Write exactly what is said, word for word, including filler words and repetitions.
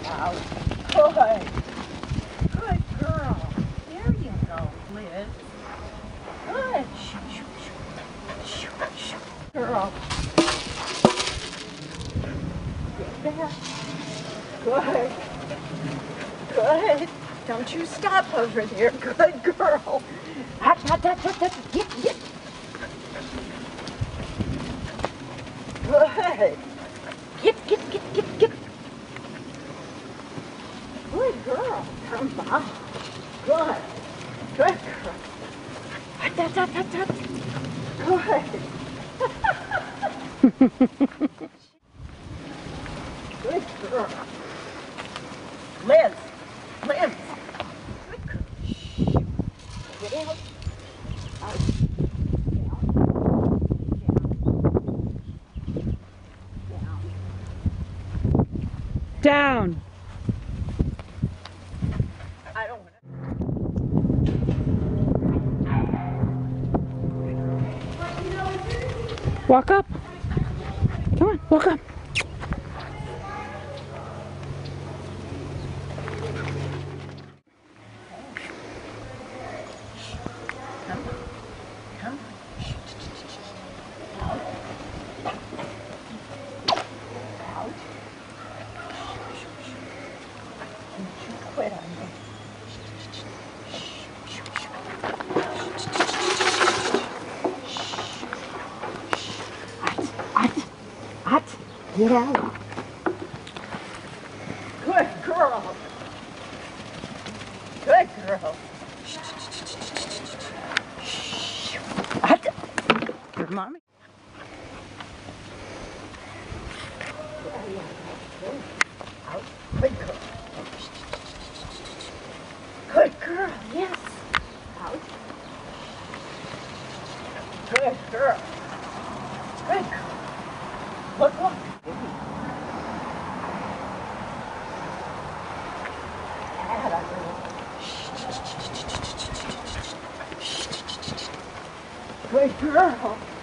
Out. Good. Good girl. There you go, Liz. Good. Girl. Get back. Good. Good. Don't you stop over there. Good girl. Hot, hot, hot, hot, hot. Get, get. Good. Get, get, get, get, get. Good girl. Come on. Good. Good girl. Hot, hot, hot, hot, hot. Good. Good girl. Liz. Liz. Good girl. Get out. Out. Down. I don't want to. Walk up. Come on, walk up. Come on. Come on. Out. Out. Don't you quit on me. Hot. Hot. Get out. Good girl. Good girl. Hot. Good mommy. Out. Good girl. Good girl. Yes. Out. Good girl. Good girl. Look, look. Good girl.